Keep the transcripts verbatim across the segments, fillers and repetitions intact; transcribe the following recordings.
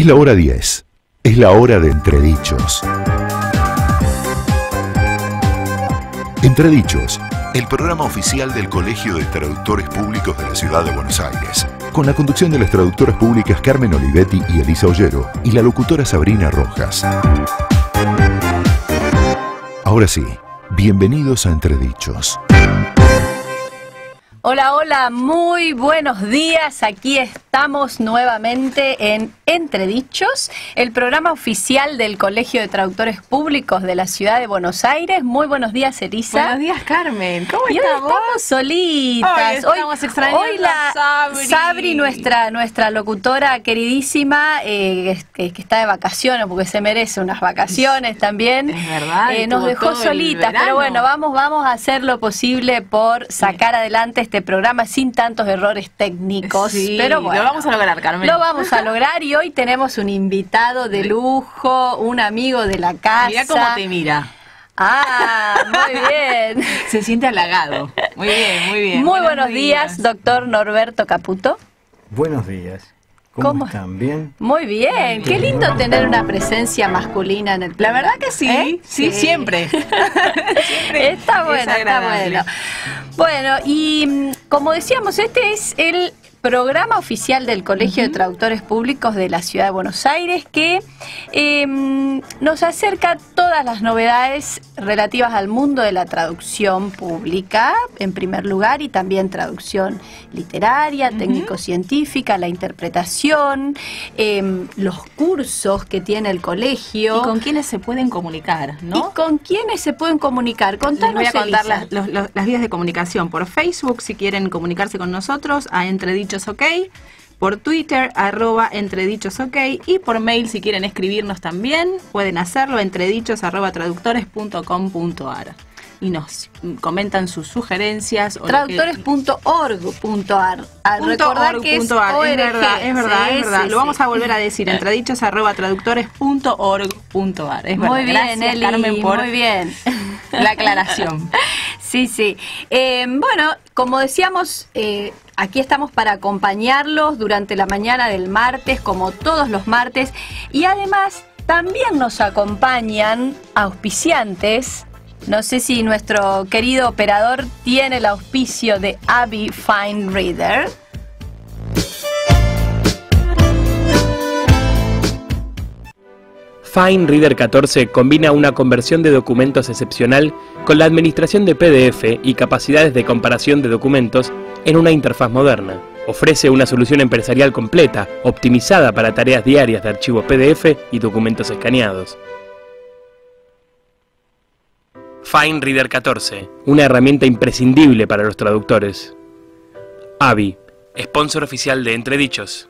Es la hora diez. Es la hora de Entredichos. Entredichos, el programa oficial del Colegio de Traductores Públicos de la Ciudad de Buenos Aires, con la conducción de las traductoras públicas Carmen Olivetti y Elisa Ollero, y la locutora Sabrina Rojas. Ahora sí, bienvenidos a Entredichos. Hola, hola, muy buenos días. Aquí estamos nuevamente en Entredichos, el programa oficial del Colegio de Traductores Públicos de la Ciudad de Buenos Aires. Muy buenos días, Elisa. Buenos días, Carmen. ¿Cómo y estamos? Hoy estamos solitas. Hoy estamos extrañando hoy la a Sabri. Sabri, nuestra, nuestra locutora queridísima, eh, que, que está de vacaciones, porque se merece unas vacaciones también. Es verdad. Eh, nos dejó solitas, pero bueno, vamos, vamos a hacer lo posible por sacar adelante este programa sin tantos errores técnicos. Sí, pero bueno, lo vamos a lograr, Carmen. Lo vamos a lograr y hoy tenemos un invitado de lujo, un amigo de la casa. Mira cómo te mira. Ah, muy bien. Se siente halagado. Muy bien, muy bien. Muy buenos, buenos días, días, doctor Norberto Caputo. Buenos días. ¿Cómo, ¿Cómo están? ¿Bien? Muy bien. Qué lindo tener una presencia masculina en el programa. La verdad que sí, ¿Eh? sí, sí, siempre. siempre. Está bueno, está bueno. Bueno, y como decíamos, este es el programa oficial del Colegio uh-huh. de Traductores Públicos de la Ciudad de Buenos Aires, que eh, nos acerca todas las novedades relativas al mundo de la traducción pública, en primer lugar, y también traducción literaria, uh-huh. técnico-científica, la interpretación, eh, los cursos que tiene el colegio. Y con quiénes se pueden comunicar, ¿no? Y con quiénes se pueden comunicar. Contanos, Les voy a contar Elisa. las, los, los, las vías de comunicación. Por Facebook, si quieren comunicarse con nosotros, a Entredichos OK, por Twitter, arroba Entredichos OK, y por mail, si quieren escribirnos también, pueden hacerlo a entredichos arroba traductores punto com punto ar. Y nos comentan sus sugerencias. traductores punto org punto ar. Al recordar que es O R G. Es verdad, es verdad, sí, es verdad. Sí, Lo vamos sí. a volver a decir, entredichos arroba traductores punto org punto ar. Es verdad. Muy bien, Gracias, Eli, Carmen, por muy bien. la aclaración. Sí, sí. Eh, bueno, como decíamos, eh, aquí estamos para acompañarlos durante la mañana del martes, como todos los martes, y además también nos acompañan auspiciantes. No sé si nuestro querido operador tiene el auspicio de Abby Fine Reader. Fine Reader catorce combina una conversión de documentos excepcional con la administración de P D F y capacidades de comparación de documentos en una interfaz moderna. Ofrece una solución empresarial completa, optimizada para tareas diarias de archivo P D F y documentos escaneados. Fine Reader catorce, una herramienta imprescindible para los traductores. Abby, sponsor oficial de Entredichos.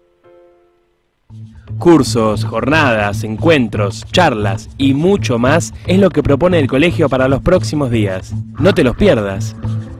Cursos, jornadas, encuentros, charlas y mucho más es lo que propone el colegio para los próximos días. No te los pierdas.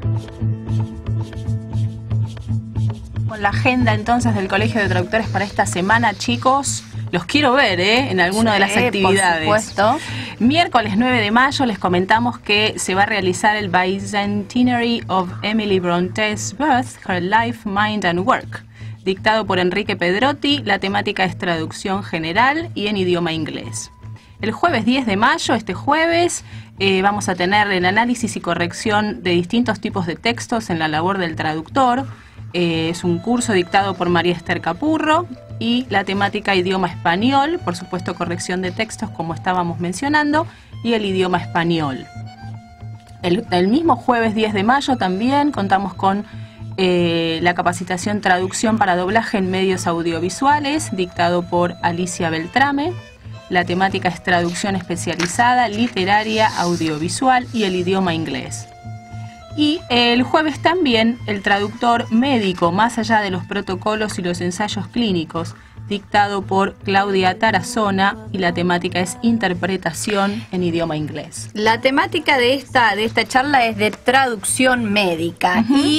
Con la agenda entonces del Colegio de Traductores para esta semana, chicos, los quiero ver ¿eh? en alguna sí, de las actividades. Por supuesto. Miércoles nueve de mayo les comentamos que se va a realizar el Bicentenary of Emily Bronte's Birth, Her Life, Mind and Work, dictado por Enrique Pedrotti. La temática es traducción general y en idioma inglés. El jueves diez de mayo, este jueves, eh, vamos a tener el análisis y corrección de distintos tipos de textos en la labor del traductor. Eh, es un curso dictado por María Esther Capurro y la temática idioma español, por supuesto corrección de textos como estábamos mencionando, y el idioma español. El, el mismo jueves diez de mayo también contamos con eh, la capacitación traducción para doblaje en medios audiovisuales, dictado por Alicia Beltrame. La temática es traducción especializada, literaria, audiovisual y el idioma inglés. Y el jueves también el traductor médico, más allá de los protocolos y los ensayos clínicos, dictado por Claudia Tarazona, y la temática es interpretación en idioma inglés. La temática de esta, de esta charla es de traducción médica. Uh-huh. Y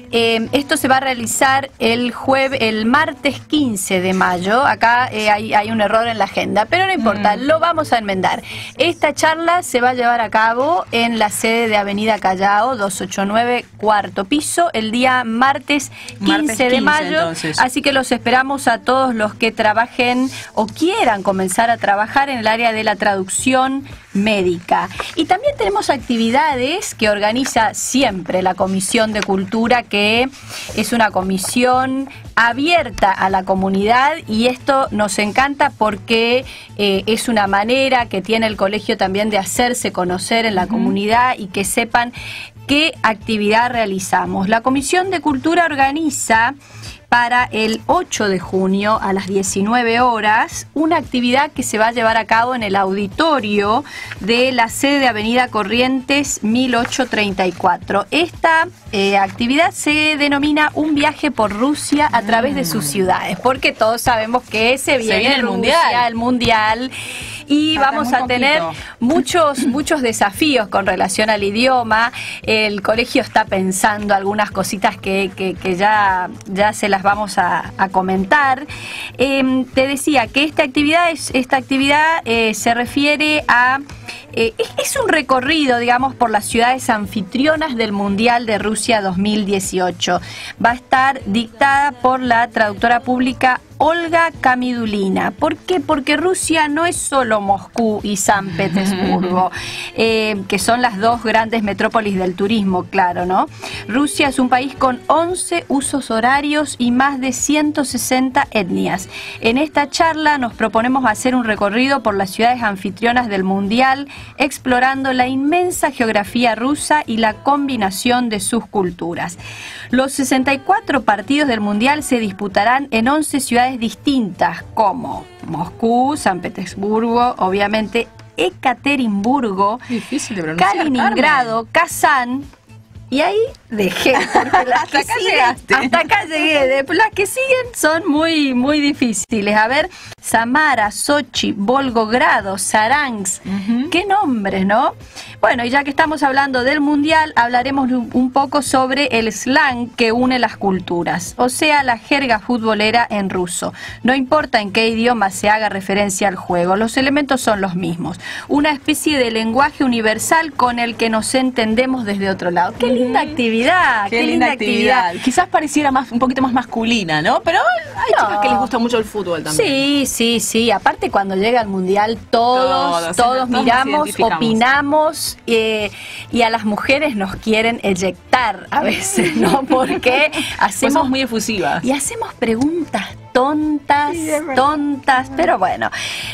Eh, esto se va a realizar el jueves, el martes quince de mayo. Acá eh, hay, hay un error en la agenda, pero no importa, mm. lo vamos a enmendar. Esta charla se va a llevar a cabo en la sede de Avenida Callao, doscientos ochenta y nueve, cuarto piso, el día martes quince de mayo. Entonces. Así que los esperamos a todos los que trabajen o quieran comenzar a trabajar en el área de la traducción médica. Y también tenemos actividades que organiza siempre la Comisión de Cultura, que es una comisión abierta a la comunidad, y esto nos encanta porque eh, es una manera que tiene el colegio también de hacerse conocer en la uh-huh. comunidad y que sepan qué actividad realizamos. La Comisión de Cultura organiza para el ocho de junio a las diecinueve horas una actividad que se va a llevar a cabo en el auditorio de la sede de Avenida Corrientes mil ochocientos treinta y cuatro. Esta eh, actividad se denomina Un viaje por Rusia a través de sus ciudades, porque todos sabemos que se viene, se viene el Rusia, mundial, el mundial y Falta vamos a tener muchos muchos desafíos con relación al idioma. El colegio está pensando algunas cositas que, que, que ya, ya se las vamos a, a comentar. Eh, te decía que esta actividad, es, esta actividad eh, se refiere a... Eh, es, es un recorrido, digamos, por las ciudades anfitrionas del Mundial de Rusia dos mil dieciocho. Va a estar dictada por la traductora pública Olga Kamidulina. ¿Por qué? Porque Rusia no es solo Moscú y San Petersburgo, eh, que son las dos grandes metrópolis del turismo, claro, ¿no? Rusia es un país con once usos horarios y más de ciento sesenta etnias. En esta charla nos proponemos hacer un recorrido por las ciudades anfitrionas del Mundial, explorando la inmensa geografía rusa y la combinación de sus culturas. Los sesenta y cuatro partidos del Mundial se disputarán en once ciudades distintas, como Moscú, San Petersburgo, obviamente Ekaterimburgo, Kaliningrado, Kazán, y ahí dejé, porque las hasta, que acá siguen, hasta acá llegué, de, las que siguen son muy, muy difíciles. A ver, Samara, Sochi, Volgogrado, Saransk, uh-huh. qué nombres, ¿no? Bueno, y ya que estamos hablando del Mundial, hablaremos un poco sobre el slang que une las culturas, o sea, la jerga futbolera en ruso. No importa en qué idioma se haga referencia al juego, los elementos son los mismos. Una especie de lenguaje universal con el que nos entendemos desde otro lado. ¡Qué linda actividad! ¡Qué, qué linda, linda actividad. actividad! Quizás pareciera más, un poquito más masculina, ¿no? Pero hay no. chicas que les gusta mucho el fútbol también. Sí, sí, sí. Aparte, cuando llega el Mundial, todos, todos, todos miramos, opinamos, eh, y a las mujeres nos quieren eyectar a veces, ¿no? Porque hacemos... Pues somos muy efusivas. Y hacemos preguntas tontas, sí, tontas, pero bueno.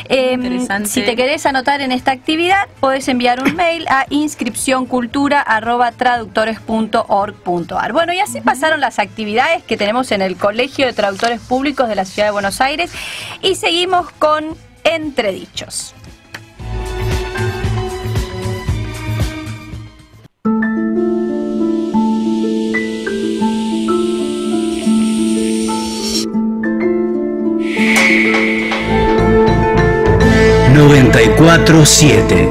Eh, si te querés anotar en esta actividad, podés enviar un mail a inscripcioncultura arroba traductores punto org punto ar. Bueno, y así pasaron las actividades que tenemos en el Colegio de Traductores Públicos de la Ciudad de Buenos Aires, y seguimos con Entredichos. noventa y cuatro siete.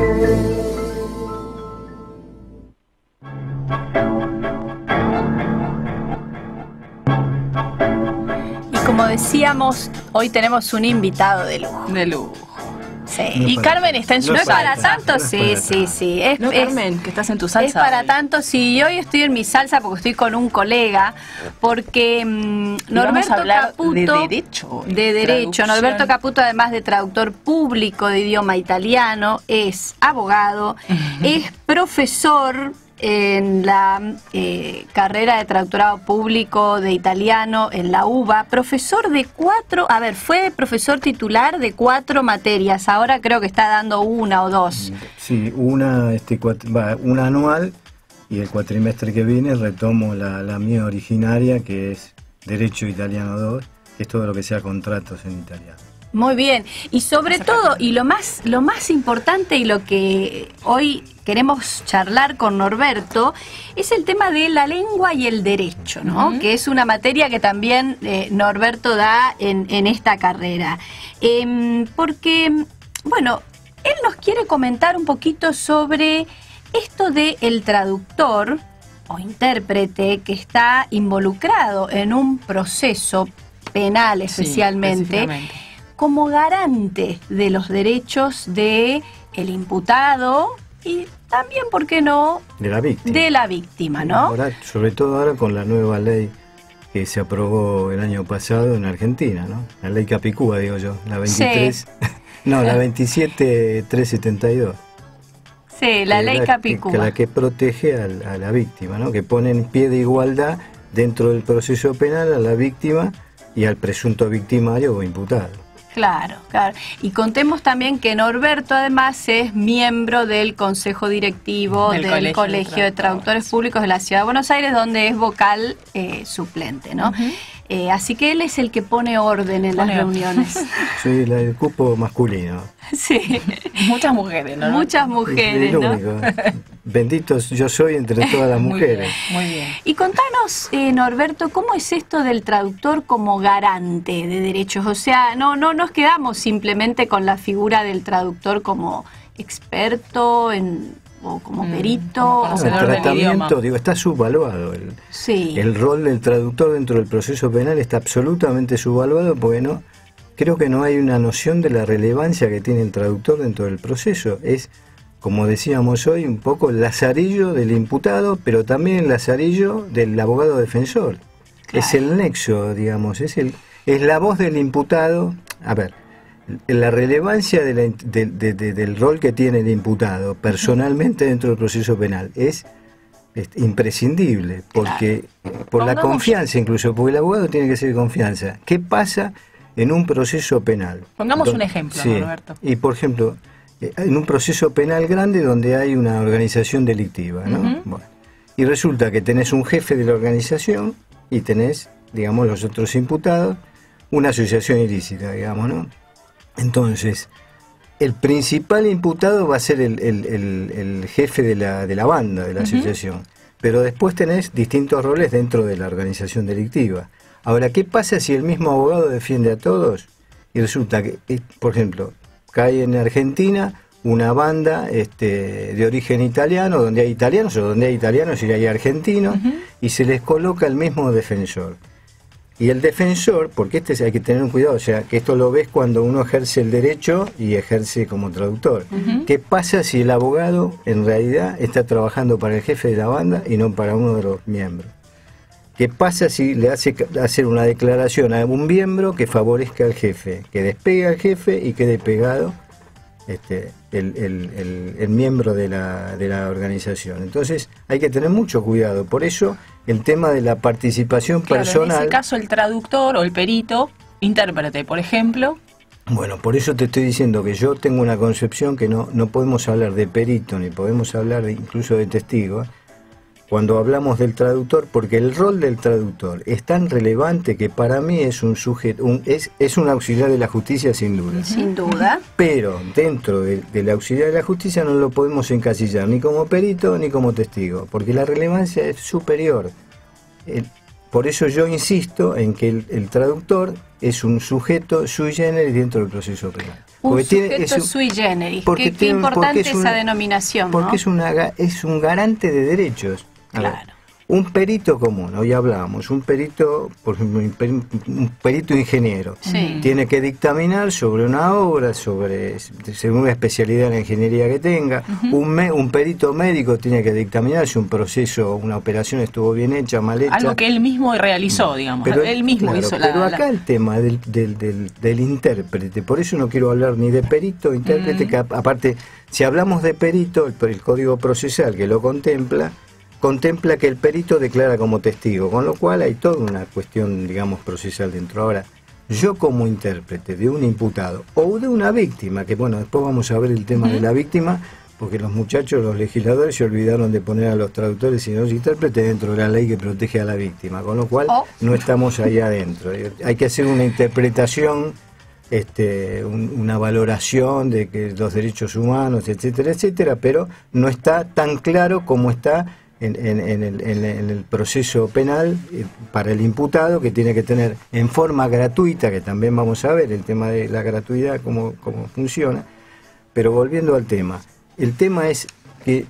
Y como decíamos, hoy tenemos un invitado de lujo. De lujo. Sí. No y Carmen está en su no salsa. No es para tanto, sí, sí, sí. Es, no, es, Carmen, que estás en tu salsa. Es para hoy. tanto, sí. Hoy estoy en mi salsa porque estoy con un colega, porque mmm, Norberto Caputo... de derecho. De derecho. Norberto Caputo, además de traductor público de idioma italiano, es abogado, es profesor en la eh, carrera de traductorado público de italiano en la U B A, profesor de cuatro, a ver, fue profesor titular de cuatro materias, ahora creo que está dando una o dos. Sí, una, este, va, una anual, y el cuatrimestre que viene retomo la, la mía originaria, que es Derecho Italiano dos, que es todo lo que sea contratos en italiano. Muy bien, y sobre todo, y lo más, lo más importante y lo que hoy queremos charlar con Norberto, es el tema de la lengua y el derecho, ¿no? Uh-huh. Que es una materia que también eh, Norberto da en, en esta carrera. Eh, porque, bueno, él nos quiere comentar un poquito sobre esto de el traductor o intérprete que está involucrado en un proceso penal especialmente, Sí, como garante de los derechos de el imputado y también, ¿por qué no?, de la víctima. de la víctima, ¿no? Ahora, sobre todo ahora con la nueva ley que se aprobó el año pasado en Argentina, ¿no? La ley Capicúa, digo yo, la veintitrés, sí. no, la veintisiete mil trescientos setenta y dos. Sí, la ley Capicúa. Que, que la que protege a, a la víctima, ¿no? Que pone en pie de igualdad dentro del proceso penal a la víctima y al presunto victimario o imputado. Claro, claro. Y contemos también que Norberto además es miembro del Consejo Directivo del, del Colegio, Colegio de, de Traductores Públicos de la Ciudad de Buenos Aires, donde es vocal eh, suplente, ¿no? Uh-huh. Eh, así que él es el que pone orden en pone las reuniones. Sí, la, el cupo masculino. Sí. Muchas mujeres, ¿no? Muchas mujeres, el ¿no? Único. Benditos yo soy entre todas las muy mujeres. Bien, muy bien. Y contanos, eh, Norberto, ¿cómo es esto del traductor como garante de derechos? O sea, no, no nos quedamos simplemente con la figura del traductor como experto en... o como perito. Mm, como el tratamiento, digo, está subvaluado. El, sí. el rol del traductor dentro del proceso penal está absolutamente subvaluado porque no, creo que no hay una noción de la relevancia que tiene el traductor dentro del proceso. Es, como decíamos hoy, un poco el lazarillo del imputado, pero también el lazarillo del abogado defensor. Claro. Es el nexo, digamos, es, el, es la voz del imputado. A ver, la relevancia de la, de, de, de, del rol que tiene el imputado personalmente dentro del proceso penal es, es imprescindible, porque claro. por Pongamos. la confianza incluso, porque el abogado tiene que ser confianza. ¿Qué pasa en un proceso penal? Pongamos donde, un ejemplo, sí, Roberto. Y por ejemplo, en un proceso penal grande donde hay una organización delictiva, ¿no? Uh-huh. Bueno, y resulta que tenés un jefe de la organización y tenés, digamos, los otros imputados, una asociación ilícita, digamos, ¿no? Entonces, el principal imputado va a ser el, el, el, el jefe de la, de la banda, de la uh-huh. asociación. Pero después tenés distintos roles dentro de la organización delictiva. Ahora, ¿qué pasa si el mismo abogado defiende a todos? Y resulta que, por ejemplo, cae en Argentina una banda este, de origen italiano, donde hay italianos, o donde hay italianos y hay argentinos, uh-huh. y se les coloca el mismo defensor. Y el defensor, porque este hay que tener un cuidado, o sea, que esto lo ves cuando uno ejerce el derecho y ejerce como traductor. Uh-huh. ¿Qué pasa si el abogado en realidad está trabajando para el jefe de la banda y no para uno de los miembros? ¿Qué pasa si le hace hacer una declaración a un miembro que favorezca al jefe, que despegue al jefe y quede pegado este, el, el, el, el miembro de la, de la organización? Entonces hay que tener mucho cuidado. Por eso el tema de la participación claro, personal... En ese caso el traductor o el perito, intérprete, por ejemplo... Bueno, por eso te estoy diciendo que yo tengo una concepción que no, no podemos hablar de perito, ni podemos hablar de, incluso de testigo, cuando hablamos del traductor, porque el rol del traductor es tan relevante que para mí es un sujeto, un, es, es un auxiliar de la justicia sin duda. Sin duda. Pero dentro de, del auxiliar de la justicia no lo podemos encasillar ni como perito ni como testigo, porque la relevancia es superior. El, por eso yo insisto en que el, el traductor es un sujeto sui generis dentro del proceso penal. Un porque sujeto tiene, es un, sui generis. Qué, qué importante es esa una, denominación, porque ¿no? es, una, es un garante de derechos. Claro. Ver, un perito común, hoy hablábamos, un perito, por ejemplo, un perito ingeniero, sí. tiene que dictaminar sobre una obra, sobre según la especialidad en la ingeniería que tenga. Uh-huh. un, me, un perito médico tiene que dictaminar si un proceso, una operación estuvo bien hecha, mal hecha. Algo que él mismo realizó, digamos, pero, él mismo claro, hizo la... Pero acá la... el tema del, del, del, del intérprete, por eso no quiero hablar ni de perito, intérprete, uh-huh. que aparte, si hablamos de perito, el, el Código Procesal que lo contempla, contempla que el perito declara como testigo, con lo cual hay toda una cuestión, digamos, procesal dentro. Ahora, yo como intérprete de un imputado o de una víctima, que bueno, después vamos a ver el tema uh-huh. de la víctima, porque los muchachos, los legisladores se olvidaron de poner a los traductores y no los intérpretes dentro de la ley que protege a la víctima, con lo cual oh. no estamos ahí adentro. Hay que hacer una interpretación, este, un, una valoración de que los derechos humanos, etcétera, etcétera, pero no está tan claro como está En, en, en, el, en, en el proceso penal eh, para el imputado, que tiene que tener en forma gratuita, que también vamos a ver el tema de la gratuidad, cómo, cómo funciona. Pero volviendo al tema, el tema es que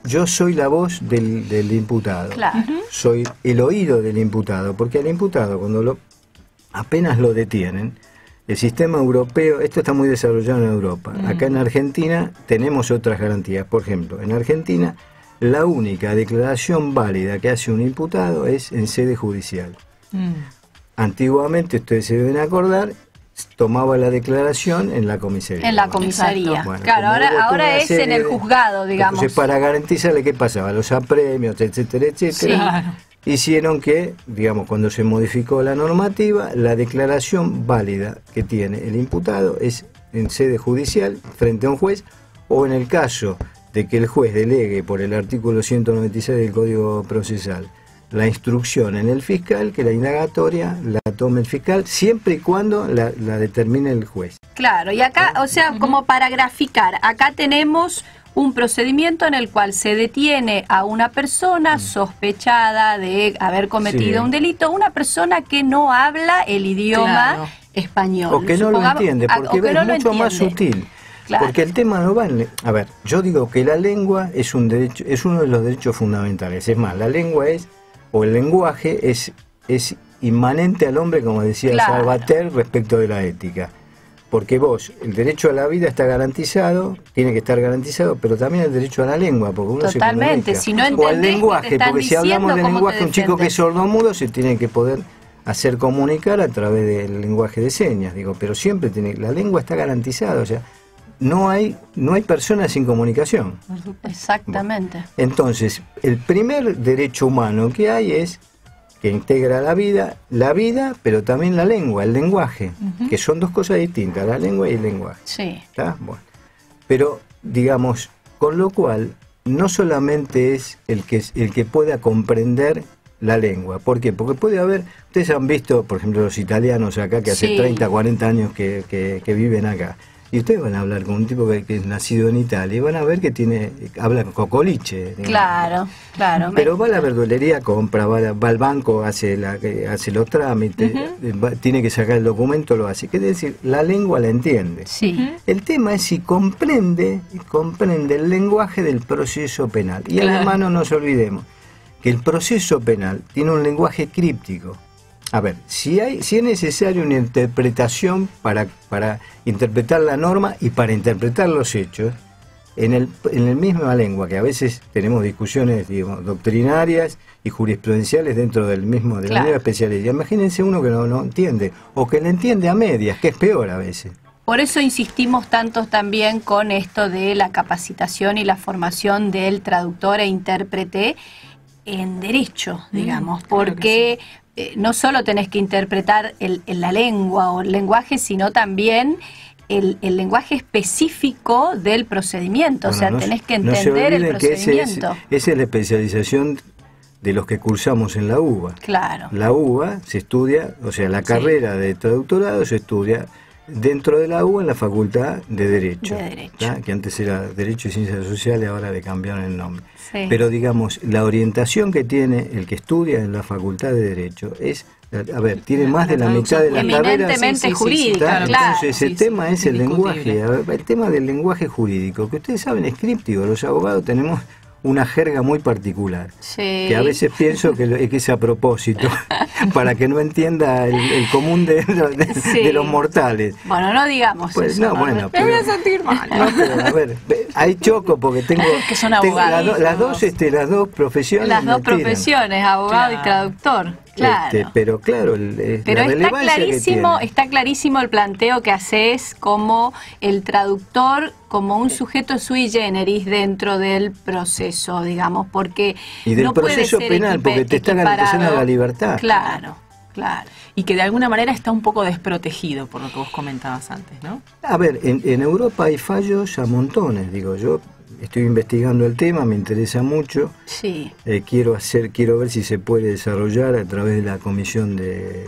yo soy la voz del, del imputado. Claro. Soy el oído del imputado, porque al imputado, cuando lo apenas lo detienen, el sistema europeo, esto está muy desarrollado en Europa. Mm. Acá en Argentina tenemos otras garantías. Por ejemplo, en Argentina, la única declaración válida que hace un imputado es en sede judicial. Mm. Antiguamente, ustedes se deben acordar, tomaba la declaración en la comisaría. En la comisaría. Bueno, claro, ahora, ahora es en el juzgado, digamos. Entonces, para garantizarle qué pasaba, los apremios, etcétera, etcétera, sí. hicieron que, digamos, cuando se modificó la normativa, la declaración válida que tiene el imputado es en sede judicial, frente a un juez, o en el caso de que el juez delegue por el artículo ciento noventa y seis del Código Procesal la instrucción en el fiscal, que la indagatoria la tome el fiscal, siempre y cuando la, la determine el juez. Claro, y acá, o sea, uh-huh. como para graficar, acá tenemos un procedimiento en el cual se detiene a una persona sospechada de haber cometido sí. un delito, una persona que no habla el idioma claro. español. O que no Supongamos, lo entiende, porque es no mucho más sutil. Claro. Porque el tema no va en... A ver, yo digo que la lengua es un derecho, es uno de los derechos fundamentales. Es más, la lengua es, o el lenguaje es, es inmanente al hombre, como decía claro. Salvater, respecto de la ética. Porque vos, el derecho a la vida está garantizado, tiene que estar garantizado, pero también el derecho a la lengua, porque uno Totalmente, se comunica. Si no o al lenguaje, porque si hablamos del lenguaje, un chico que es sordomudo se tiene que poder hacer comunicar a través del lenguaje de señas, digo, pero siempre tiene, la lengua está garantizada, o sea, no hay, no hay personas sin comunicación. Exactamente. Bueno, entonces, el primer derecho humano que hay es que integra la vida, la vida, pero también la lengua, el lenguaje, uh-huh. que son dos cosas distintas, la lengua y el lenguaje. Sí. ¿Está? Bueno. Pero, digamos, con lo cual, no solamente es el que, el que pueda comprender la lengua. ¿Por qué? Porque puede haber, ustedes han visto, por ejemplo, los italianos acá, que hace sí. treinta, cuarenta años que, que, que viven acá. Y ustedes van a hablar con un tipo que, que es nacido en Italia y van a ver que tiene habla cocoliche. Digamos. Claro, claro. Pero va a la verdulería, compra, va, va al banco, hace la hace los trámites, uh-huh. va, tiene que sacar el documento, lo hace. Quiere decir, la lengua la entiende. Sí. Uh-huh. El tema es si comprende, comprende el lenguaje del proceso penal. Y claro. además no nos olvidemos que el proceso penal tiene un lenguaje críptico. A ver, si hay, si es necesaria una interpretación para, para interpretar la norma y para interpretar los hechos, en el, en la misma lengua, que a veces tenemos discusiones, digamos, doctrinarias y jurisprudenciales dentro del mismo, de la claro. misma especialidad. Imagínense uno que no, no entiende, o que le entiende a medias, que es peor a veces. Por eso insistimos tanto también con esto de la capacitación y la formación del traductor e intérprete en derecho, digamos, mm, claro porque... Eh, no solo tenés que interpretar el, el, la lengua o el lenguaje, sino también el, el lenguaje específico del procedimiento. Bueno, o sea, no, tenés que entender no el procedimiento. Esa es, es la especialización de los que cursamos en la U B A. Claro. La U B A se estudia, o sea, la carrera sí. de traductorado se estudia dentro de la U B A en la Facultad de Derecho, de Derecho. ¿tá? Que antes era Derecho y Ciencias Sociales, ahora le cambiaron el nombre. Sí. Pero digamos, la orientación que tiene el que estudia en la Facultad de Derecho es, a ver, tiene más de la mitad de la carrera. Eminentemente sí, sí, jurídica, sí, claro. Entonces el sí, tema sí, es el lenguaje, ver, el tema del lenguaje jurídico, que ustedes saben es críptico, los abogados tenemos una jerga muy particular, sí. que a veces pienso que, lo, que es a propósito, para que no entienda el, el común de, de, sí. de los mortales. Bueno, no digamos pues, eso. No, bueno, me voy a sentir mal. No, pero a ver, hay choco porque tengo... que son abogados. Tengo, la, las, dos, este, las dos profesiones Las dos profesiones, abogado claro. y traductor. Claro. Este, pero claro, el, pero la está clarísimo, que está clarísimo el planteo que haces como el traductor, como un sujeto sui generis dentro del proceso, digamos, porque y del no proceso puede ser penal, porque te está garantizando la libertad. Claro, claro. Y que de alguna manera está un poco desprotegido, por lo que vos comentabas antes, ¿no? A ver, en, en Europa hay fallos a montones, digo yo. Estoy investigando el tema, me interesa mucho. Sí. Eh, quiero hacer, quiero ver si se puede desarrollar a través de la comisión de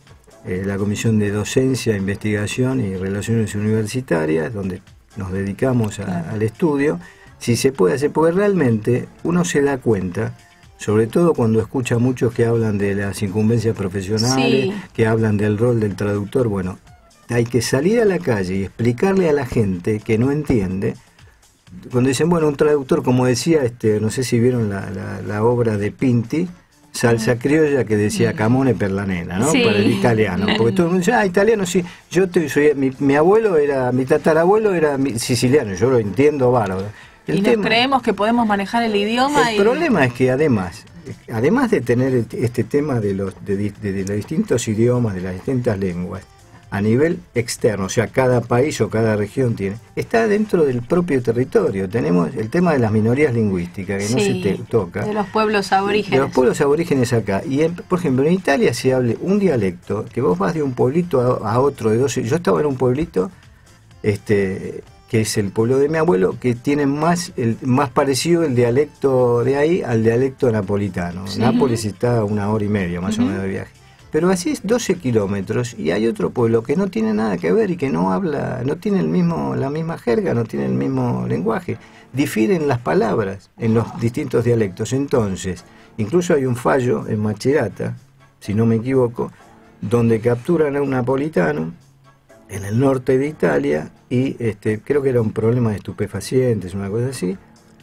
eh, la comisión de docencia, investigación y relaciones universitarias, donde nos dedicamos a, claro. al estudio. Si se puede hacer, porque realmente uno se da cuenta, sobre todo cuando escucha a muchos que hablan de las incumbencias profesionales, sí. que hablan del rol del traductor. Bueno, hay que salir a la calle y explicarle a la gente que no entiende cuando dicen, bueno, un traductor, como decía, este, no sé si vieron la, la, la obra de Pinti, Salsa criolla, que decía Camone per la nena, ¿no? Sí. Para el italiano. Porque todo el mundo dice, ah, italiano, sí. Yo te, soy, mi, mi abuelo era, mi tatarabuelo era mi, siciliano, yo lo entiendo bárbaro. El y tema, nos creemos que podemos manejar el idioma. el y... problema es que además, además de tener este tema de los, de, de, de los distintos idiomas, de las distintas lenguas, a nivel externo, o sea, cada país o cada región tiene, está dentro del propio territorio. Tenemos el tema de las minorías lingüísticas, que Sí, no se te toca. de los pueblos aborígenes. De los pueblos aborígenes acá. Y, en, por ejemplo, en Italia se hable un dialecto, que vos vas de un pueblito a, a otro de doce... Yo estaba en un pueblito, este que es el pueblo de mi abuelo, que tiene más el más parecido el dialecto de ahí al dialecto napolitano. Sí. Nápoles está a una hora y media más uh-huh. o menos de viaje. Pero así es doce kilómetros y hay otro pueblo que no tiene nada que ver y que no habla, no tiene el mismo, la misma jerga, no tiene el mismo lenguaje. Difieren las palabras en los distintos dialectos. Entonces, incluso hay un fallo en Macerata, si no me equivoco, donde capturan a un napolitano en el norte de Italia y este, creo que era un problema de estupefacientes, una cosa así.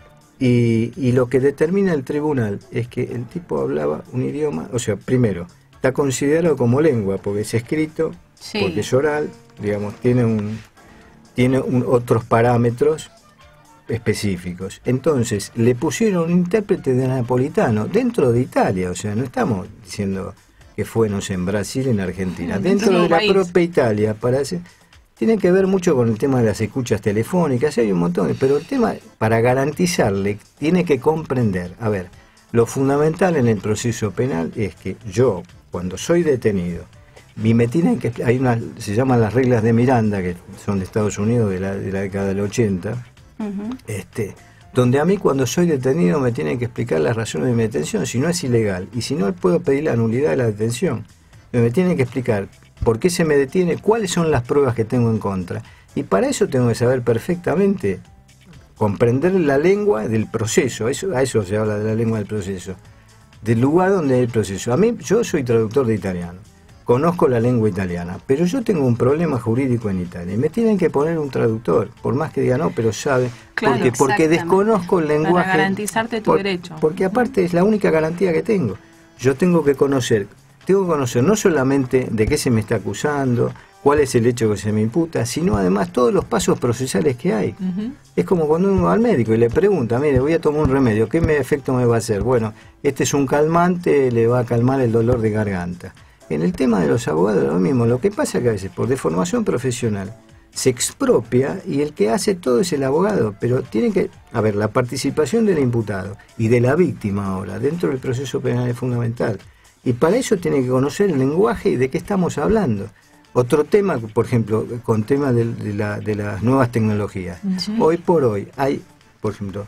Y, y lo que determina el tribunal es que el tipo hablaba un idioma, o sea, primero, está considerado como lengua porque es escrito, sí. porque es oral, digamos, tiene un tiene un, otros parámetros específicos. Entonces, le pusieron un intérprete de napolitano dentro de Italia, o sea, no estamos diciendo que fue, no sé, en Brasil, en Argentina, sí, dentro de la país. propia Italia, para hacer, tiene que ver mucho con el tema de las escuchas telefónicas, hay un montón, pero el tema, para garantizarle, tiene que comprender, a ver, lo fundamental en el proceso penal es que yo, cuando soy detenido, y me tienen que, hay una, se llaman las reglas de Miranda, que son de Estados Unidos de la, de la década del ochenta, uh-huh. este, donde a mí cuando soy detenido me tienen que explicar las razones de mi detención, si no es ilegal, y si no puedo pedir la nulidad de la detención, me tienen que explicar por qué se me detiene, cuáles son las pruebas que tengo en contra, y para eso tengo que saber perfectamente, comprender la lengua del proceso, eso, a eso se habla de la lengua del proceso, del lugar donde hay el proceso. A mí, yo soy traductor de italiano, conozco la lengua italiana, pero yo tengo un problema jurídico en Italia, y me tienen que poner un traductor, por más que diga no, pero sabe, claro, porque, porque desconozco el lenguaje. Para garantizarte tu por, derecho. Porque aparte es la única garantía que tengo. Yo tengo que conocer, tengo que conocer no solamente de qué se me está acusando, cuál es el hecho que se me imputa, sino además todos los pasos procesales que hay. Uh-huh. Es como cuando uno va al médico y le pregunta, mire, voy a tomar un remedio, ¿qué efecto me va a hacer? Bueno, este es un calmante, le va a calmar el dolor de garganta. En el tema de los abogados lo mismo, lo que pasa que a veces por deformación profesional se expropia y el que hace todo es el abogado, pero tiene que, a ver, la participación del imputado y de la víctima ahora dentro del proceso penal es fundamental. Y para eso tiene que conocer el lenguaje y de qué estamos hablando. Otro tema, por ejemplo, con tema de, de, la, de las nuevas tecnologías. Sí. Hoy por hoy hay, por ejemplo,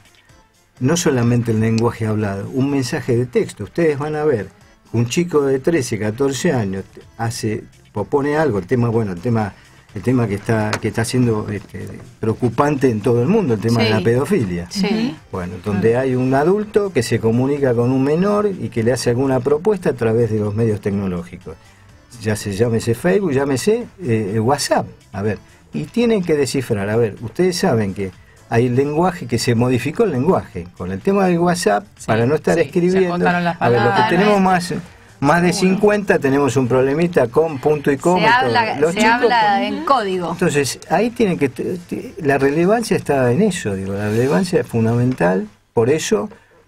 no solamente el lenguaje hablado, un mensaje de texto. Ustedes van a ver, un chico de trece, catorce años hace, propone algo, el tema, bueno, el tema, el tema que está, que está siendo este, preocupante en todo el mundo, el tema sí. de la pedofilia. Sí. Bueno, donde hay un adulto que se comunica con un menor y que le hace alguna propuesta a través de los medios tecnológicos. Ya se llámese Facebook, llámese eh, WhatsApp, a ver, y tienen que descifrar, a ver, ustedes saben que hay lenguaje, que se modificó el lenguaje, con el tema del WhatsApp, sí, para no estar sí, escribiendo, a ver, los que tenemos más, más de cincuenta tenemos un problemita con punto y coma. Se habla, los se chicos, habla en código. Entonces, ahí tienen que, la relevancia está en eso, digo, la relevancia es fundamental, por eso,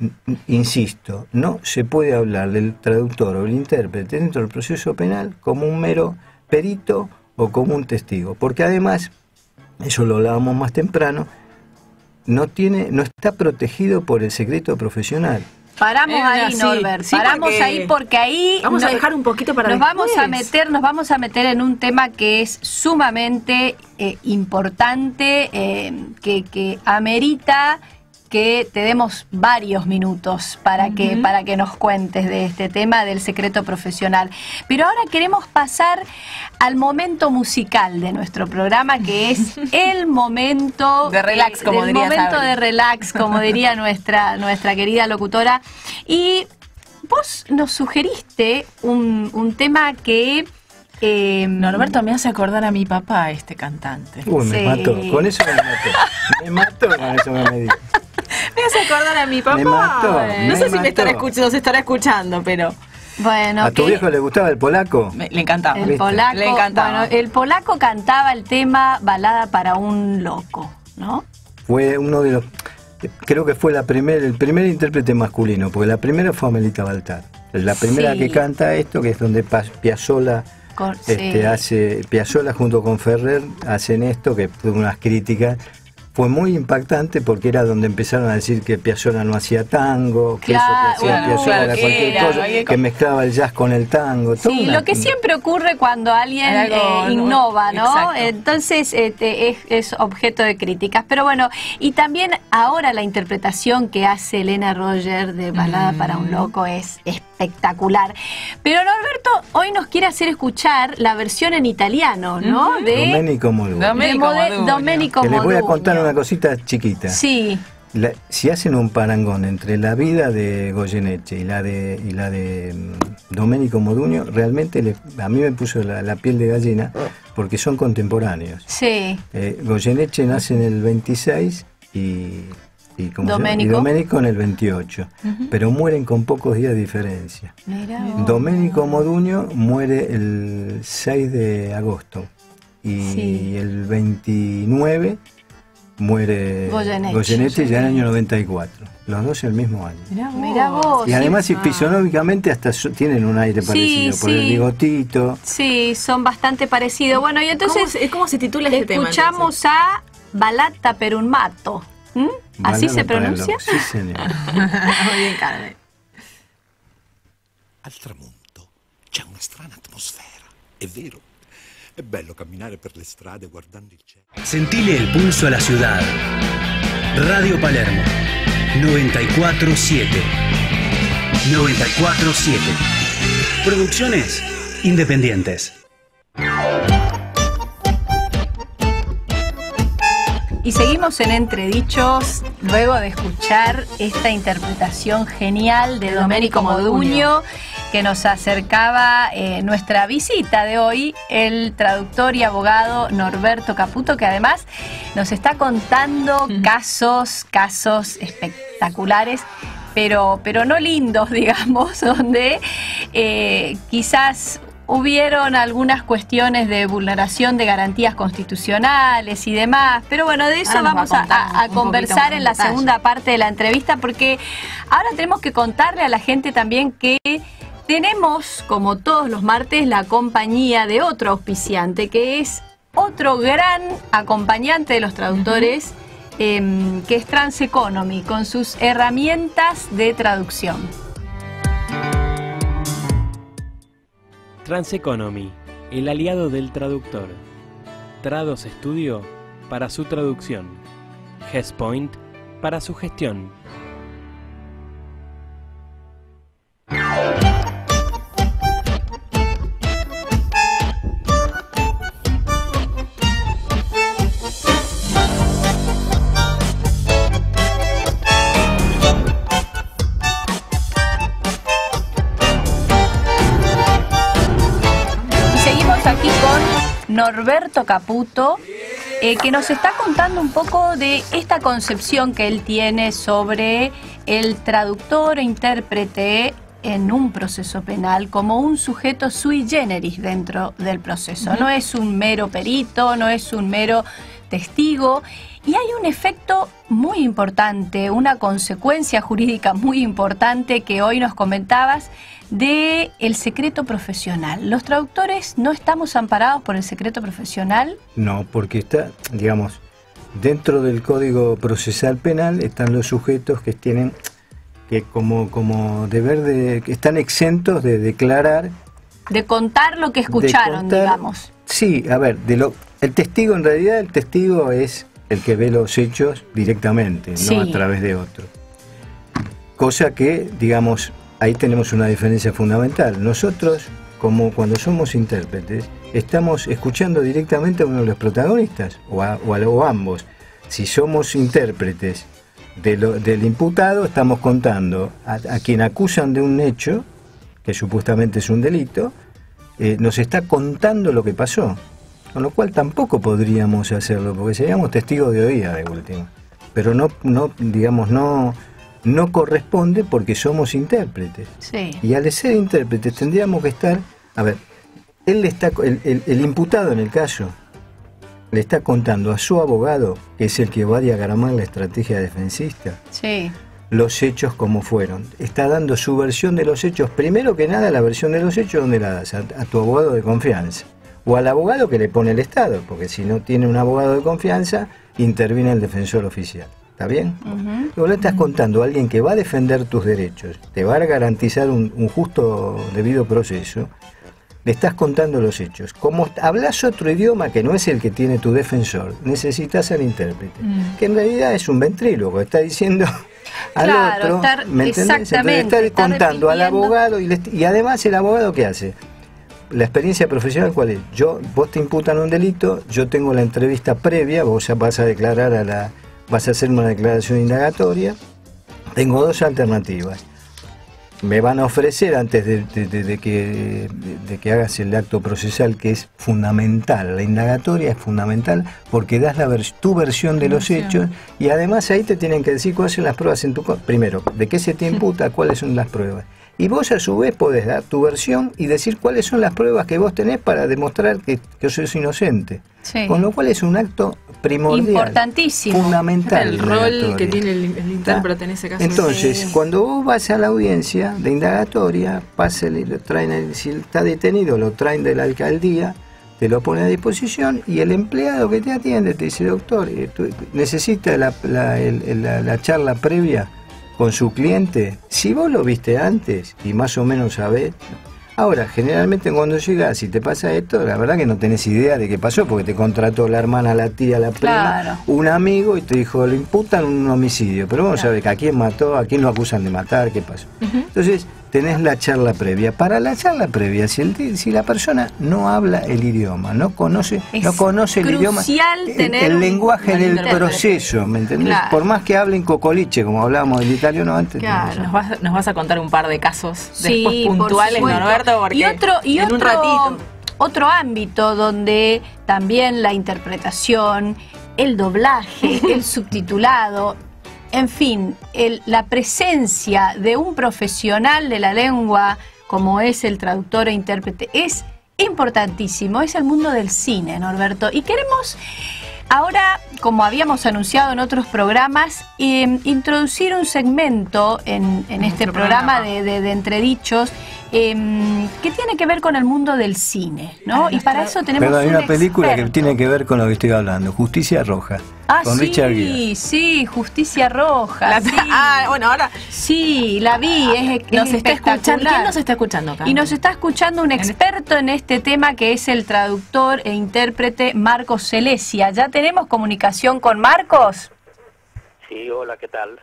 insisto, no se puede hablar del traductor o el intérprete dentro del proceso penal como un mero perito o como un testigo, porque además, eso lo hablábamos más temprano, no tiene, no está protegido por el secreto profesional. Paramos eh, ahí, sí, Norbert, sí, paramos porque ahí porque ahí vamos nos, a dejar un poquito para nos después. vamos a meter, nos vamos a meter en un tema que es sumamente eh, importante, eh, que, que amerita que te demos varios minutos para uh-huh. que para que nos cuentes de este tema del secreto profesional. Pero ahora queremos pasar al momento musical de nuestro programa, que es el momento de relax, eh, como el diría momento Sabri. de relax, como diría nuestra nuestra querida locutora. Y vos nos sugeriste un, un tema que Eh, Norberto me hace acordar a mi papá, este cantante. Uy, me Sí. mató. Con eso me mató. Me mató con eso que me dijo. Me hace acordar a mi papá. Me mató, no me sé si mató. me estará escuchando, se estará escuchando, pero bueno, ¿A tu que- viejo le gustaba el polaco? me- le encantaba. El ¿Viste? polaco, Le encantaba. bueno, el polaco cantaba el tema Balada para un loco, ¿no? Fue uno de los... Creo que fue la primer, el primer intérprete masculino, porque la primera fue Amelita Baltar. La primera Sí. que canta esto, que es donde Pa- Piazzolla, Con- este, sí. hace, Piazzolla junto con Ferrer hacen esto, que fue unas críticas. Fue muy impactante porque era donde empezaron a decir que Piazzolla no hacía tango, que Claro, eso que hacía bueno, Piazzolla era claro, cualquier era, cosa, cualquier que mezclaba el jazz con el tango. toda Sí, una- lo que siempre ocurre cuando alguien Hay algo, eh, ¿no? innova, ¿no? Exacto. Entonces este, es, es objeto de críticas. Pero bueno, y también ahora la interpretación que hace Elena Roger de Balada Mm. para un loco es espectacular. Pero Norberto hoy nos quiere hacer escuchar la versión en italiano, ¿no? De, Domenico Modugno. de Domenico Mode- Modugno. Domenico Que les voy a Modugno. contar una cosita chiquita. Sí, La- si hacen un parangón entre la vida de Goyeneche y la de y la de mm, Domenico Modugno, realmente le- a mí me puso la, la piel de gallina porque son contemporáneos. sí. Eh, Goyeneche nace en el veintiséis y, y, ¿cómo se llama? Y Domenico. Domenico en el veintiocho, pero mueren con pocos días de diferencia. Mirá vos. Domenico Modugno muere el seis de agosto y Sí. el veintinueve muere Goyeneche. Goyeneche ya en el año noventa y cuatro. Los dos el mismo año. Mirá vos. Mirá vos. Y además y Ah. fisionómicamente hasta so- tienen un aire Sí, parecido por el sí. bigotito. Sí, son bastante parecidos. Bueno, y entonces ¿Cómo, se- cómo se titula este tema? escuchamos a Balata per un matto. ¿Mm? ¿Así Balada se para el pronuncia? loco. Sí, señor. entonces? Muy bien, Carmen. Al tramonto c'è una strana atmosfera, è vero. È bello camminare per le strade guardando il cielo. Sentile el pulso a la ciudad. Radio Palermo. noventa y cuatro siete. noventa y cuatro siete. Producciones independientes. Y seguimos en Entredichos luego de escuchar esta interpretación genial de Domenico Modugno que nos acercaba eh, nuestra visita de hoy, el traductor y abogado Norberto Caputo, que además nos está contando casos, casos espectaculares, pero, pero no lindos, digamos, donde eh, quizás hubieron algunas cuestiones de vulneración de garantías constitucionales y demás, pero bueno, de eso Ahora nos vamos va a, a contar a- a un poquito conversar más en en la detalle. segunda parte de la entrevista, porque ahora tenemos que contarle a la gente también que tenemos, como todos los martes, la compañía de otro auspiciante, que es otro gran acompañante de los traductores, em, que es Transeconomy, con sus herramientas de traducción. Transeconomy, el aliado del traductor. Trados Studio para su traducción. GESPoint para su gestión. Y seguimos aquí con Norberto Caputo, eh, que nos está contando un poco de esta concepción que él tiene sobre el traductor e intérprete en un proceso penal como un sujeto sui generis dentro del proceso. No es un mero perito, no es un mero testigo, y hay un efecto muy importante, una consecuencia jurídica muy importante que hoy nos comentabas de el secreto profesional. ¿Los traductores no estamos amparados por el secreto profesional? No, porque está, digamos, dentro del Código Procesal Penal están los sujetos que tienen que como, como deber de, que están exentos de declarar. De contar lo que escucharon, de contar- digamos. Sí, a ver, de lo, el testigo, en realidad el testigo es el que ve los hechos directamente, Sí. no a través de otro. Cosa que, digamos, ahí tenemos una diferencia fundamental. Nosotros, como cuando somos intérpretes, estamos escuchando directamente a uno de los protagonistas, o a, o a- o a ambos. Si somos intérpretes de lo- del imputado, estamos contando a, a quien acusan de un hecho, que supuestamente es un delito, eh, nos está contando lo que pasó. Con lo cual tampoco podríamos hacerlo, porque seríamos testigos de oída de última. Pero no, no digamos, no, no corresponde porque somos intérpretes. Sí. Y al ser intérpretes tendríamos que estar... A ver, él está, el, el, el imputado en el caso le está contando a su abogado, que es el que va a diagramar la estrategia defensista, Sí. los hechos como fueron. Está dando su versión de los hechos. Primero que nada, la versión de los hechos, ¿dónde la das? A, a tu abogado de confianza. O al abogado que le pone el Estado, porque si no tiene un abogado de confianza, interviene el defensor oficial. ¿Está bien? Uh-huh. Vos le estás contando a alguien que va a defender tus derechos, te va a garantizar un, un justo debido proceso, le estás contando los hechos. Como hablas otro idioma que no es el que tiene tu defensor, necesitas al intérprete, mm. que en realidad es un ventrílogo, está diciendo al claro, otro, estar, ¿me entendés? exactamente, Entonces está contando repitiendo. al abogado y, le, y además el abogado ¿qué hace? La experiencia profesional, ¿cuál es? Yo, vos te imputan un delito, yo tengo la entrevista previa, vos ya vas a declarar a la, vas a hacer una declaración indagatoria, tengo dos alternativas. Me van a ofrecer antes de, de, de, de, que, de, de que hagas el acto procesal, que es fundamental, la indagatoria es fundamental porque das la vers tu versión de los hechos y además ahí te tienen que decir cuáles son las pruebas en tu... Primero, de qué se te imputa, cuáles son las pruebas. Y vos a su vez podés dar tu versión y decir cuáles son las pruebas que vos tenés para demostrar que, que sos inocente. Sí. Con lo cual es un acto primordial. Importantísimo. Fundamental. El rol que tiene el, el intérprete en ese caso. Entonces, sí. cuando vos vas a la audiencia de indagatoria, pásale, lo traen, si está detenido, lo traen de la alcaldía, te lo pone a disposición y el empleado que te atiende te dice, doctor, necesita la, la, el, la, la charla previa con su cliente. Si vos lo viste antes y más o menos sabés. Ahora, generalmente cuando llegas y te pasa esto, la verdad que no tenés idea de qué pasó, porque te contrató la hermana, la tía, la prima, claro. un amigo y te dijo, le imputan un homicidio, pero vos no sabés a quién mató, a quién lo acusan de matar, qué pasó. Uh-huh. Entonces, tenés la charla previa. Para la charla previa, si, el, si la persona no habla el idioma, no conoce, es no conoce el idioma, tener el, el lenguaje del intérprete. proceso, ¿me entendés? Claro. Por más que hablen cocoliche, como hablábamos del italiano antes. Claro. Nos, vas, nos vas a contar un par de casos sí, después puntuales, por Norberto, porque y otro, y en otro, un ratito. Otro ámbito donde también la interpretación, el doblaje, el subtitulado, en fin, el, la presencia de un profesional de la lengua como es el traductor e intérprete es importantísimo, es el mundo del cine, Norberto. Y queremos ahora, como habíamos anunciado en otros programas, eh, introducir un segmento en, en este programa, programa de, de, de entredichos eh, que tiene que ver con el mundo del cine, ¿no? Y para eso tenemos Pero hay un una película experto. que tiene que ver con lo que estoy hablando, Justicia Roja, ah, con sí, Richard Gere. sí, Justicia Roja. La, sí. Ah, bueno, ahora sí, la vi, es, es nos está escuchando. espectacular. ¿Quién nos está escuchando acá? Y nos está escuchando un experto en este tema que es el traductor e intérprete Marcos Celesia. ¿Ya tenemos comunicación con Marcos? Sí, hola, ¿qué tal?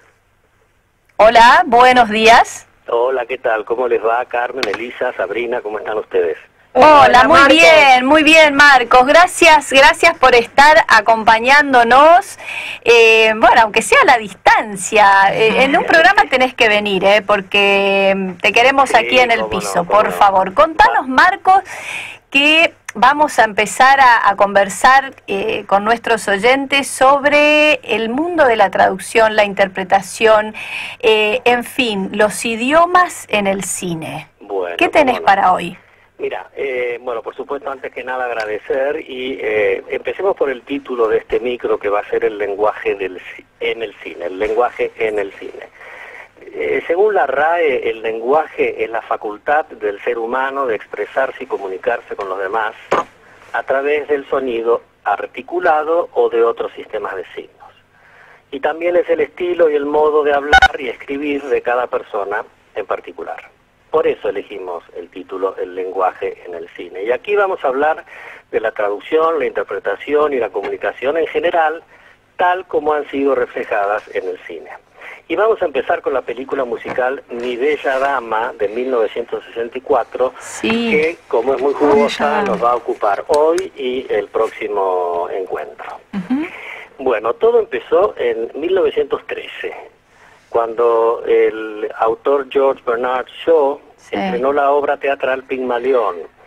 Hola, buenos días. Hola, ¿qué tal? ¿Cómo les va, Carmen, Elisa, Sabrina? ¿Cómo están ustedes? Hola, Hola, muy Marcos. bien, muy bien, Marcos. Gracias, gracias por estar acompañándonos. Eh, bueno, aunque sea a la distancia, eh, en un programa tenés que venir, eh, porque te queremos Sí, aquí en el cómo no, piso. cómo Por no. favor, contanos, Marcos, que vamos a empezar a, a conversar eh, con nuestros oyentes sobre el mundo de la traducción, la interpretación, eh, en fin, los idiomas en el cine. Bueno, ¿Qué tenés cómo no. para hoy? Mira, eh, bueno, por supuesto, antes que nada agradecer y eh, empecemos por el título de este micro que va a ser el lenguaje del, en el cine, el lenguaje en el cine. Eh, según la R A E, el lenguaje es la facultad del ser humano de expresarse y comunicarse con los demás a través del sonido articulado o de otros sistemas de signos. Y también es el estilo y el modo de hablar y escribir de cada persona en particular. Por eso elegimos el título El lenguaje en el cine. Y aquí vamos a hablar de la traducción, la interpretación y la comunicación en general, tal como han sido reflejadas en el cine. Y vamos a empezar con la película musical Mi Bella Dama de mil novecientos sesenta y cuatro, Sí. que como es muy jugosa Bella. nos va a ocupar hoy y el próximo encuentro. Uh-huh. Bueno, todo empezó en mil novecientos trece, cuando el autor George Bernard Shaw Sí. estrenó la obra teatral Pigmalión,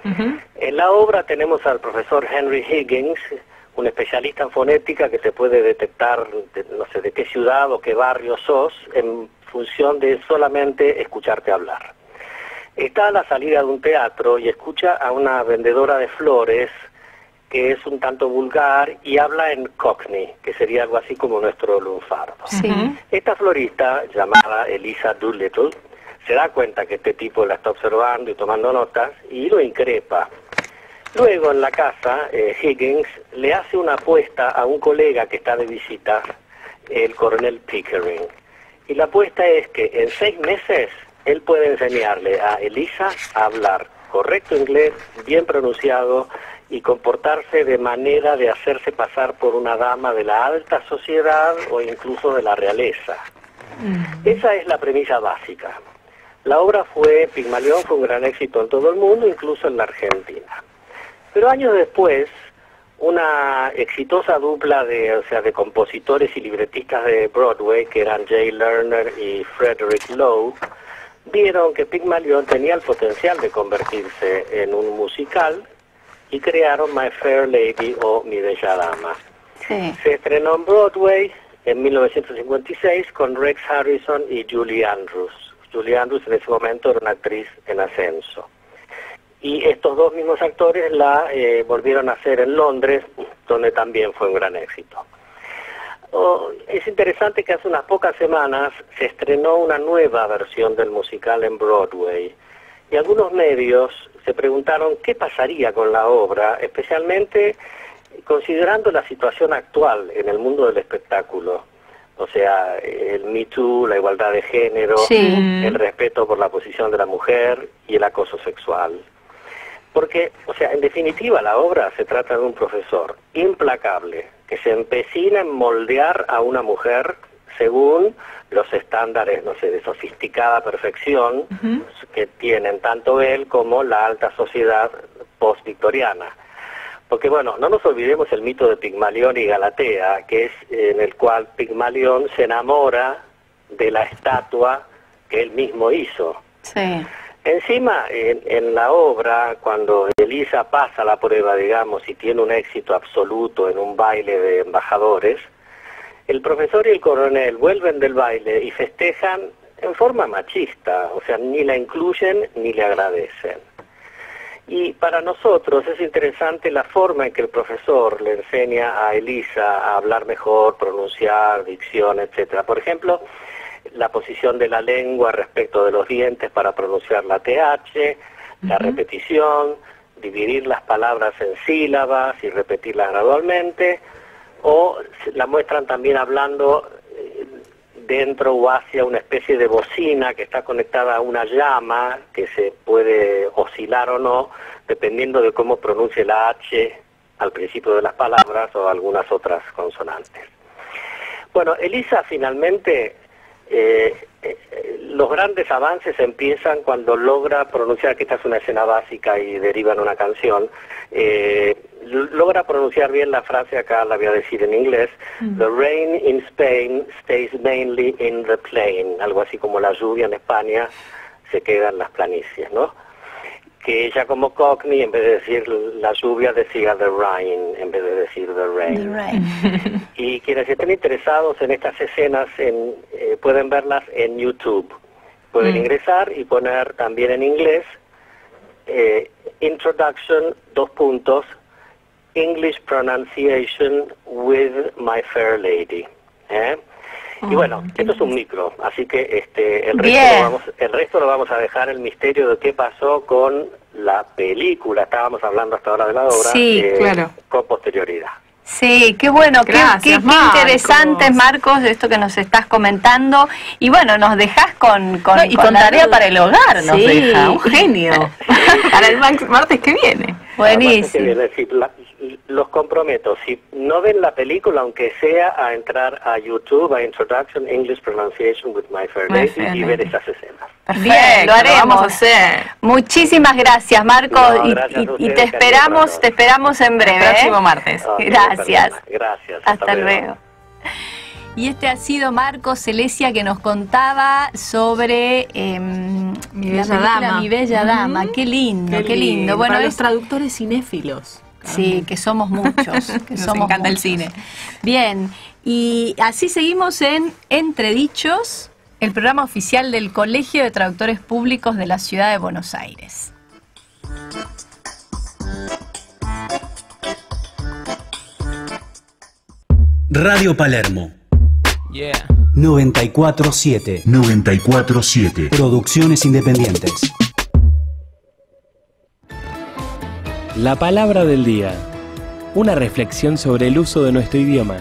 Uh-huh. En la obra tenemos al profesor Henry Higgins, un especialista en fonética que te puede detectar de, no sé de qué ciudad o qué barrio sos en función de solamente escucharte hablar. Está a la salida de un teatro y escucha a una vendedora de flores que es un tanto vulgar y habla en Cockney, que sería algo así como nuestro lunfardo. Sí. Esta florista, llamada Eliza Doolittle, se da cuenta que este tipo la está observando y tomando notas y lo increpa. Luego en la casa, eh, Higgins le hace una apuesta a un colega que está de visita, el coronel Pickering. Y la apuesta es que en seis meses él puede enseñarle a Eliza a hablar correcto inglés, bien pronunciado y comportarse de manera de hacerse pasar por una dama de la alta sociedad o incluso de la realeza. Mm. Esa es la premisa básica. La obra fue, Pigmalión fue un gran éxito en todo el mundo, incluso en la Argentina. Pero años después, una exitosa dupla de, o sea, de compositores y libretistas de Broadway, que eran Jay Lerner y Frederick Lowe, vieron que Pigmalión tenía el potencial de convertirse en un musical y crearon My Fair Lady o Mi Bella Dama. Sí. Se estrenó en Broadway en mil novecientos cincuenta y seis con Rex Harrison y Julie Andrews. Julie Andrews en ese momento era una actriz en ascenso. Y estos dos mismos actores la eh, volvieron a hacer en Londres, donde también fue un gran éxito. Oh, es interesante que hace unas pocas semanas se estrenó una nueva versión del musical en Broadway. Y algunos medios se preguntaron qué pasaría con la obra, especialmente considerando la situación actual en el mundo del espectáculo. O sea, el Me Too, la igualdad de género, sí. el respeto por la posición de la mujer y el acoso sexual. Porque, o sea, en definitiva la obra se trata de un profesor implacable que se empecina en moldear a una mujer según los estándares, no sé, de sofisticada perfección uh-huh. que tienen tanto él como la alta sociedad post-victoriana. Porque, bueno, no nos olvidemos el mito de Pigmalión y Galatea, que es en el cual Pigmalión se enamora de la estatua que él mismo hizo. Sí. Encima, en, en la obra, cuando Eliza pasa la prueba, digamos, y tiene un éxito absoluto en un baile de embajadores, el profesor y el coronel vuelven del baile y festejan en forma machista, o sea, ni la incluyen ni le agradecen. Y para nosotros es interesante la forma en que el profesor le enseña a Eliza a hablar mejor, pronunciar, dicción, etcétera. Por ejemplo, la posición de la lengua respecto de los dientes para pronunciar la T H, uh-huh. la repetición, dividir las palabras en sílabas y repetirlas gradualmente, o la muestran también hablando dentro o hacia una especie de bocina que está conectada a una llama que se puede oscilar o no, dependiendo de cómo pronuncie la H al principio de las palabras o algunas otras consonantes. Bueno, Eliza finalmente... Eh, eh, los grandes avances empiezan cuando logra pronunciar, que esta es una escena básica y deriva en una canción, eh, logra pronunciar bien la frase, acá la voy a decir en inglés, mm. The rain in Spain stays mainly in the plain, algo así como la lluvia en España se queda en las planicies, ¿no? Que ella como Cockney, en vez de decir la lluvia, decía the rain, en vez de decir the rain. The rain. Y quienes estén interesados en estas escenas en, eh, pueden verlas en YouTube. Pueden mm. ingresar y poner también en inglés eh, Introduction, dos puntos, English Pronunciation with My Fair Lady. ¿eh? Y bueno, esto es un micro, así que este el resto, lo vamos, el resto lo vamos a dejar el misterio de qué pasó con la película. Estábamos hablando hasta ahora de la obra, sí, eh, claro. con posterioridad. Sí, qué bueno, Gracias, qué, qué, Marcos. qué interesante, Marcos, de esto que nos estás comentando. Y bueno, nos dejás con... con no, y con, con tarea para el hogar nos sí. deja, un genio. Para el martes que viene. Buenísimo. Es decir, la, los comprometo, si no ven la película, aunque sea a entrar a YouTube, a Introduction English Pronunciation with My Fair Lady, My y ver esas escenas. Perfecto, Bien, lo haremos. Lo vamos a hacer. Muchísimas gracias, Marcos, no, y, gracias y, ustedes, y te esperamos, te esperamos en breve. El próximo ¿eh? martes. Oh, gracias. Gracias. Hasta, hasta luego. luego. Y este ha sido Marco Celesia, que nos contaba sobre eh, Mi la Bella película Dama. Mi Bella Dama. Ujú. Qué lindo, qué, Qué lindo. lindo. Bueno, Para es- los traductores cinéfilos. Sí, que somos muchos. Que Nos somos encanta el muchos. cine. Bien, y así seguimos en Entredichos, el programa oficial del Colegio de Traductores Públicos de la Ciudad de Buenos Aires. Radio Palermo. Yeah. noventa y cuatro siete. noventa y cuatro siete. Producciones independientes. La palabra del día. Una reflexión sobre el uso de nuestro idioma.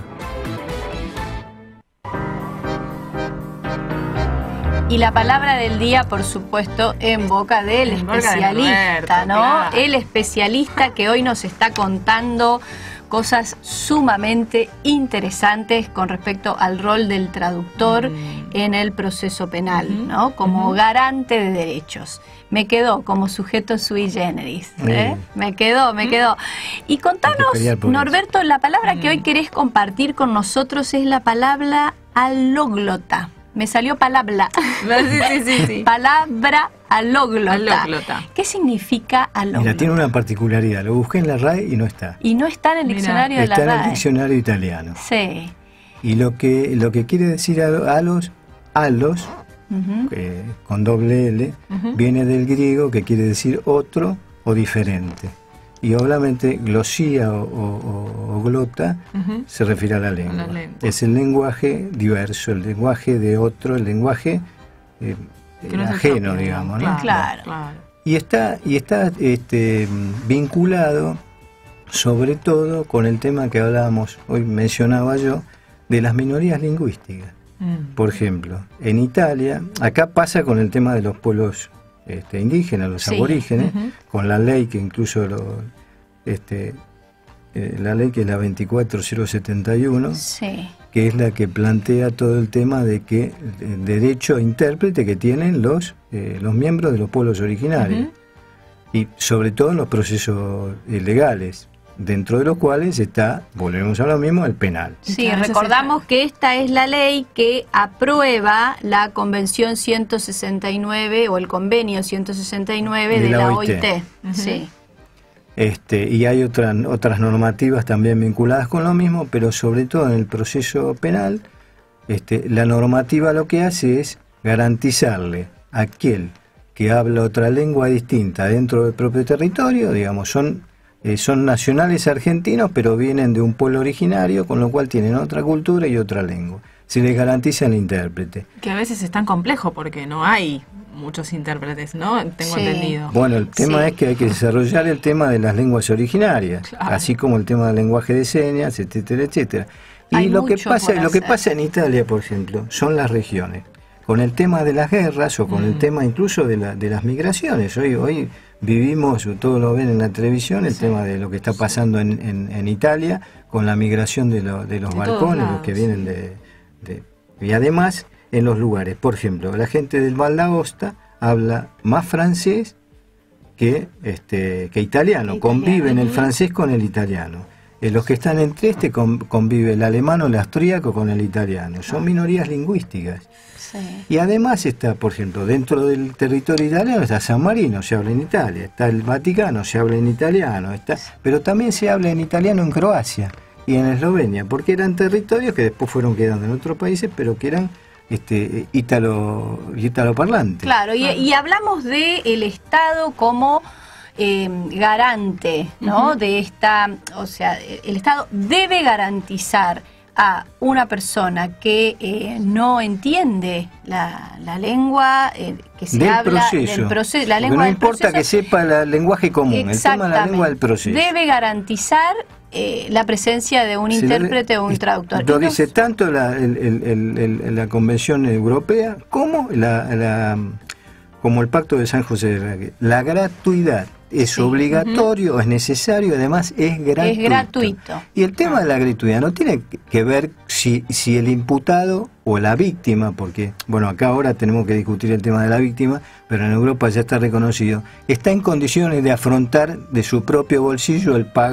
Y la palabra del día, por supuesto, en boca del En boca de especialista, Roberto, ¿no? claro. El especialista que hoy nos está contando cosas sumamente interesantes con respecto al rol del traductor Mm. en el proceso penal, Ujú, ¿no? Como ujú. garante de derechos. Me quedó como sujeto sui generis, ¿eh? Sí. Me quedó, me quedó. Y contanos, Hay que pelear por Norberto, la palabra que Mm. hoy querés compartir con nosotros es la palabra alóglota. Me salió palabra. Sí, sí, sí, sí. Palabra alóglota. Alóglota. ¿Qué significa alóglota? Mira, tiene una particularidad. Lo busqué en la R A E y no está. Y no está en el Mira, diccionario de la Está en el R A E. diccionario italiano. Sí. Y lo que, lo que quiere decir a- alos, alos, Ujú. eh, con doble L, Ujú. viene del griego, que quiere decir otro o diferente. Y obviamente glosía o, o- o glota Ujú. se refiere a la lengua. la lengua. Es el lenguaje diverso, el lenguaje de otro, el lenguaje eh, Que no es el ajeno, propio, digamos, ¿no? Claro. Claro. claro. Y está, y está este, vinculado sobre todo con el tema que hablábamos, hoy mencionaba yo, de las minorías lingüísticas. Mm. Por ejemplo, en Italia, acá pasa con el tema de los pueblos este, indígenas, los Sí. aborígenes, Ujú. con la ley que incluso lo, este, eh, la ley que es la veinticuatro mil setenta y uno, Sí. que es la que plantea todo el tema de que el derecho a intérprete que tienen los, eh, los miembros de los pueblos originarios, Ujú. y sobre todo en los procesos eh, legales, dentro de los cuales está, volvemos a lo mismo, el penal. Sí, Claro, ese recordamos es que esta es la ley que aprueba la Convención ciento sesenta y nueve o el Convenio ciento sesenta y nueve de, De la la O O I I T. T. Ujú. Sí. Este, y hay otra- otras normativas también vinculadas con lo mismo, pero sobre todo en el proceso penal, este, la normativa lo que hace es garantizarle a aquel que habla otra lengua distinta dentro del propio territorio, digamos, son, eh, son nacionales argentinos, pero vienen de un pueblo originario, con lo cual tienen otra cultura y otra lengua. Se les garantiza el intérprete. Que a veces es tan complejo porque no hay muchos intérpretes, ¿no? Tengo Sí. entendido. Bueno, el tema Sí. es que hay que desarrollar el tema de las lenguas originarias, Claro. así como el tema del lenguaje de señas, etcétera, etcétera. Y Hay lo que mucho pasa, por lo que hacer. pasa en Italia, por ejemplo, son las regiones. Con el tema de las guerras o con el Mm. tema incluso de, la- de las migraciones. Hoy, hoy vivimos, todos lo ven en la televisión, el Sí. tema de lo que está pasando en, en- en Italia con la migración de, lo- de los De todos balcones, los lados, que vienen de, de- Y además, en los lugares. Por ejemplo, la gente del Val d'Aosta habla más francés que, este, que italiano, Que conviven el italiano. francés con el italiano. Eh, los que están entre este con- convive el alemán o el austríaco con el italiano. Son minorías lingüísticas. Sí. Y además está, por ejemplo, dentro del territorio italiano está San Marino, se habla en Italia, está el Vaticano, se habla en italiano, está, pero también se habla en italiano en Croacia y en Eslovenia, porque eran territorios que después fueron quedando en otros países, pero que eran este ítalo, ítaloparlantes. Claro, y, y hablamos de el Estado como eh, garante, ¿no? Ujú. De esta, o sea, el Estado debe garantizar a una persona que eh, no entiende la, la lengua eh, que se del habla proceso. del proceso, la Porque lengua no del importa proceso, que sepa la- el lenguaje común, el tema de la exactamente, lengua del proceso. debe garantizar eh, la presencia de un Se le- intérprete o un traductor. Lo Y dice nos- tanto la, el- el- el- el- la Convención Europea como, la, la- como el Pacto de San José de Raquel. La gratuidad es Sí. obligatorio, es necesario, además es gratuito. es gratuito. Y el tema de la gratuidad no tiene que ver si, si el imputado o la víctima, porque, bueno, acá ahora tenemos que discutir el tema de la víctima, pero en Europa ya está reconocido, está en condiciones de afrontar de su propio bolsillo el pago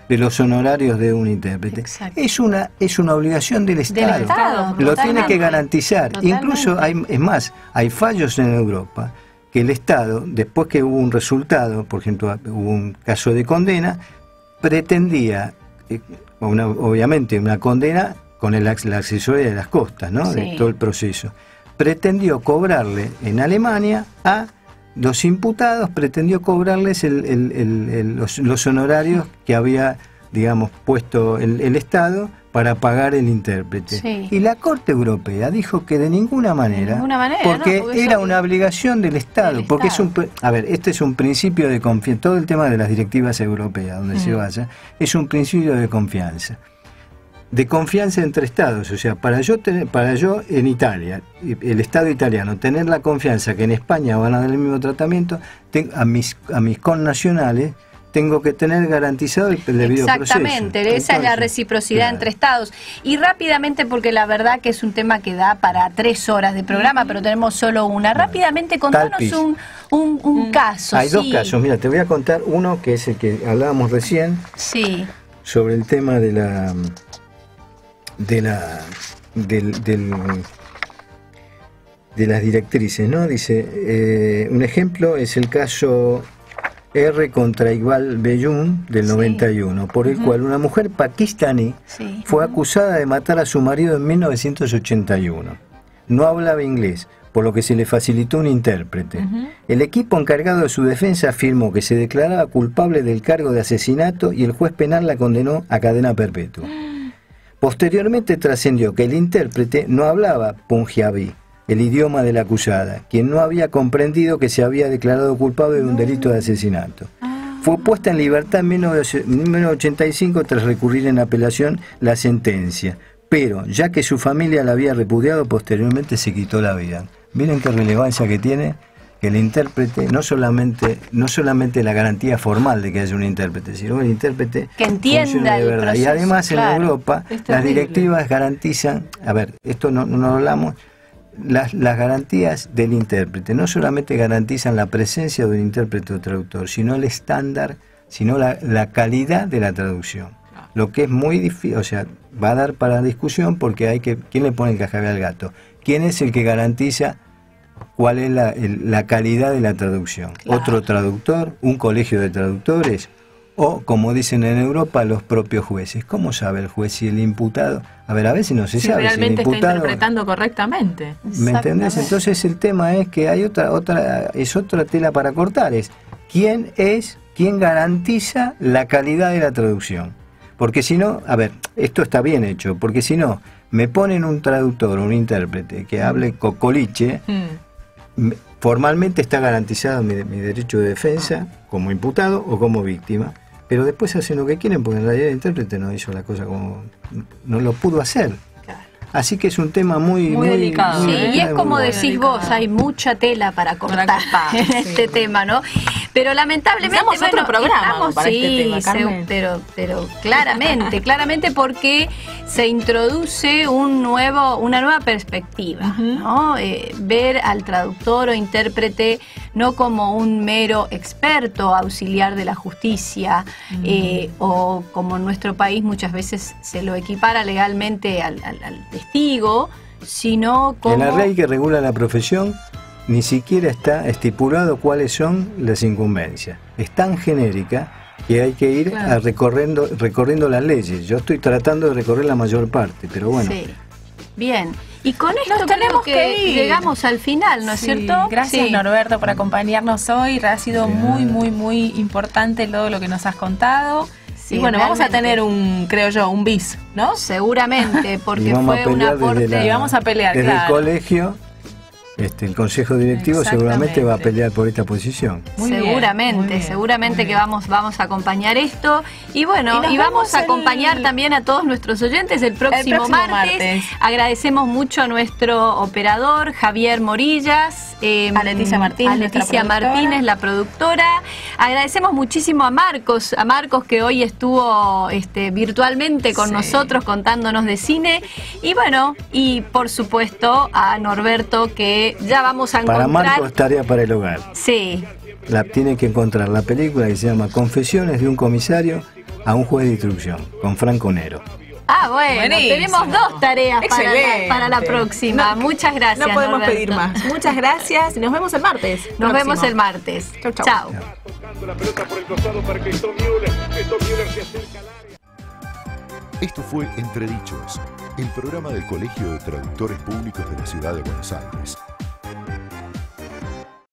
de los honorarios de un intérprete. Exacto. Es una es una obligación del Estado. Del Estado, lo totalmente. tiene que garantizar. Totalmente. Incluso hay, es más, hay fallos en Europa que el Estado, después que hubo un resultado, por ejemplo, hubo un caso de condena, pretendía, eh, una, obviamente, una condena con el, la accesoria de las costas, ¿no? Sí. De todo el proceso. Pretendió cobrarle en Alemania a los imputados, pretendió cobrarles el, el, el, el, los, los honorarios que había, digamos, puesto el, el Estado para pagar el intérprete. Sí. Y la Corte Europea dijo que de ninguna manera, De ninguna manera, porque, ¿no? Porque era eso- una obligación del Estado, del porque Estado. es un, a ver, este es un principio de confianza, todo el tema de las directivas europeas, donde Mm. se vaya, es un principio de confianza. De confianza entre estados, o sea, para yo tener, para yo en Italia, el Estado italiano, tener la confianza que en España van a dar el mismo tratamiento, te- a mis a mis connacionales tengo que tener garantizado el, el debido proceso. Exactamente, esa es la Entonces, reciprocidad claro. entre estados. Y rápidamente, porque la verdad que es un tema que da para tres horas de programa, pero tenemos solo una. Rápidamente, contanos Talpis. un, un, un caso. Hay sí. dos casos, mira, te voy a contar uno que es el que hablábamos recién Sí, sobre el tema de la de la del, del de las directrices, ¿no? Dice, eh, un ejemplo es el caso R contra Iqbal Beyun del Sí. noventa y uno, por el Ujú. cual una mujer pakistaní sí. fue acusada de matar a su marido en mil novecientos ochenta y uno. No hablaba inglés, por lo que se le facilitó un intérprete. Ujú. El equipo encargado de su defensa afirmó que se declaraba culpable del cargo de asesinato y el juez penal la condenó a cadena perpetua. Posteriormente trascendió que el intérprete no hablaba punjabi, el idioma de la acusada, quien no había comprendido que se había declarado culpable de un delito de asesinato. Fue puesta en libertad en mil novecientos ochenta y cinco tras recurrir en apelación la sentencia, pero ya que su familia la había repudiado, posteriormente se quitó la vida. Miren qué relevancia que tiene que el intérprete, no solamente no solamente la garantía formal de que haya un intérprete, sino el intérprete Que entienda funcione de el verdad. proceso, Y además claro. en Europa Es las terrible. directivas garantizan, a ver, esto no, no lo hablamos, las, las garantías del intérprete no solamente garantizan la presencia de un intérprete o traductor, sino el estándar, sino la, la calidad de la traducción. Lo que es muy difícil, o sea, va a dar para discusión porque hay que, ¿quién le pone el cascabel al gato? ¿Quién es el que garantiza cuál es la, el- la calidad de la traducción? Claro. ¿Otro traductor? ¿Un colegio de traductores? O, como dicen en Europa, los propios jueces. ¿Cómo sabe el juez si el imputado? A ver, a veces no se Si sabe si el realmente está imputado... interpretando correctamente. ¿Me entendés? Exactamente. Entonces el tema es que hay otra, otra, es otra tela para cortar, es quién es, quién garantiza la calidad de la traducción. Porque si no, a ver, esto está bien hecho, porque si no, me ponen un traductor, un intérprete que hable cocoliche, Mm. m- formalmente está garantizado mi, mi derecho de defensa como imputado o como víctima, pero después hacen lo que quieren porque en realidad el intérprete no hizo la cosa como, no lo pudo hacer. Así que es un tema muy, Muy delicado, Sí, Muy y delicado, es como muy decís delicado. vos, hay mucha tela para cortar Para cortar, en sí. este tema, ¿no? Pero lamentablemente, Necesitamos otro programa para sí, este tema, se- Carmen. pero, pero claramente, claramente porque se introduce un nuevo, una nueva perspectiva, Ujú. ¿no? Eh, ver al traductor o intérprete no como un mero experto auxiliar de la justicia, eh, o como en nuestro país muchas veces se lo equipara legalmente al, al- al testigo, sino como... En la ley que regula la profesión ni siquiera está estipulado cuáles son las incumbencias. Es tan genérica que hay que ir Claro. a recorriendo, recorriendo las leyes. Yo estoy tratando de recorrer la mayor parte, pero bueno. Sí. Bien. Y con esto Nos creo tenemos que, que ir. llegamos al final, ¿no es Sí, cierto? Gracias Sí. Norberto por acompañarnos hoy. Ha sido Bien. muy, muy, muy importante todo lo que nos has contado. Sí, y bueno, vamos a realmente. tener un, creo yo, un bis, ¿no? Seguramente, Y porque vamos a fue un pelear aporte... desde, la- Y vamos a pelear, desde claro. el colegio. Este, el consejo directivo seguramente va a Exactamente. pelear por esta posición. Muy bien, seguramente, muy bien, seguramente muy que bien. vamos, vamos a acompañar esto. Y bueno, Y nos y, vamos vemos a el- acompañar también a todos nuestros oyentes el próximo, próximo martes. martes. Agradecemos mucho a nuestro operador, Javier Morillas, eh, A Leticia Martínez, a nuestra Leticia productora. Martínez, la productora. Agradecemos muchísimo a Marcos, a Marcos que hoy estuvo este, virtualmente con Sí. nosotros contándonos de cine. Y bueno, y por supuesto a Norberto, que ya vamos a Para encontrar. Marcos, tarea para el hogar. Sí, La, tiene que encontrar la película que se llama Confesiones de un comisario a un juez de instrucción, con Franco Nero. Ah, bueno, Buenísimo. tenemos dos tareas para la, para la próxima. No, Muchas gracias. No podemos Norberto. pedir más. Muchas gracias y nos vemos el martes. Nos próximo. vemos el martes. Chau, chau. Chao. La pelota por el costado para Cristóbal Müller. Cristóbal Müller se acerca al área. Esto fue Entredichos, el programa del Colegio de Traductores Públicos de la Ciudad de Buenos Aires.